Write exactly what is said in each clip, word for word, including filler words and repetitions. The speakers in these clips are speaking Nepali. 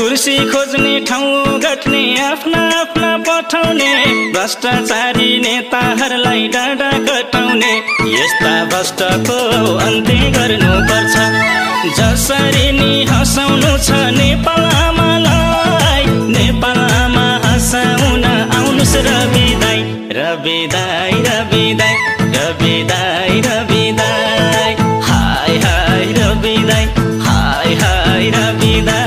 कुर्सी खोज्ने ठाउँ घट्ने आफ्ना आफ्ना पठाउने भ्रष्टाचारी नेताहरूलाई डाँडा कटाउने यस्ता भ्रष्टको अन्त्य गर्नुपर्छ। जसरी नि हँसाउनु छ नेपाल आमालाई नेपाल आमा हँसाउन आउनुस् रवि दाइ रवि दाइ रवि दाइ रवि दाइ रवि दाइ हाय हाय रवि दाइ हाय हाय रवि दाइ।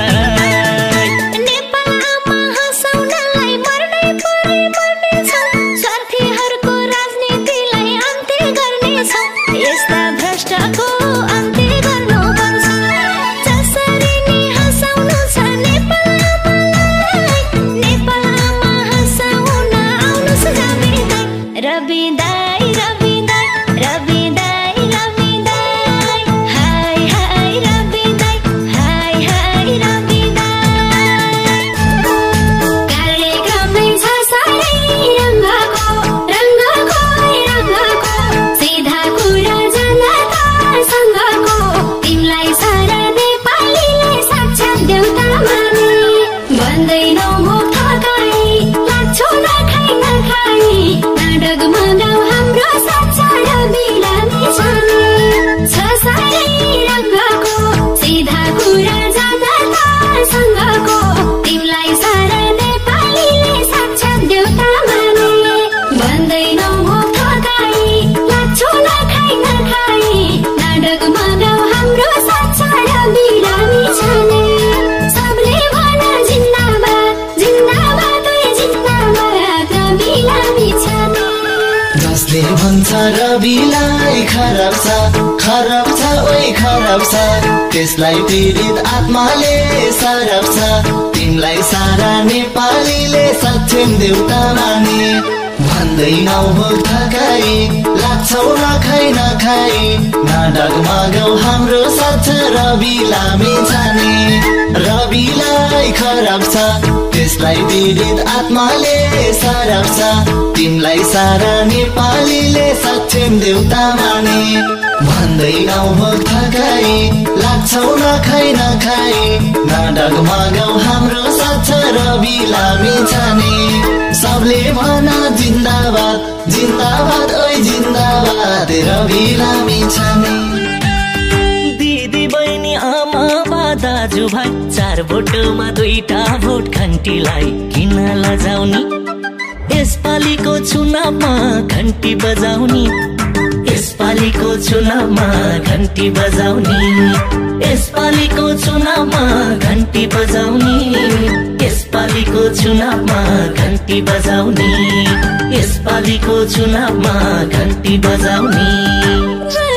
रविलाई खराब छ खराब छ ओइ खराब छ त्यसलाई पीडित आत्माले सराप छ तिमीलाई सारा नेपालीले सक्षम देउता माने भन्दैनौ हो थकाई लाग्छौ नखाइ नखाई नाटकमा गाउँ हाम्रो साथ रवि लामी छाने रविलाई खराब छ त्यसलाई पीडित आत्माले सराप छ तिमीलाई सारा नेपालीले सक्षम देउता माने भन्दैनौ हो थकाई लाग्छौ नखाइ नखाई नाटकमा गाउँ हाम्रो साथ रवि लामी छाने सबले भना जिन्दाबाद जिन्दाबाद ओइ जिन्दाबाद रवि लामी छाने। दिदी बहिनी आमा बा दाजु भाइ चार भोटमा दुईटा भोट घन्टीलाई किन लजाउने यसपालिको चुनावमा घन्टी बजाउने यसपालिको चुनावमा घन्टी बजाउने यसपालिको चुनावमा घन्टी बजाउने यसपालिको चुनावमा घन्टी बजाउने यसपालिको चुनावमा घन्टी बजाउने।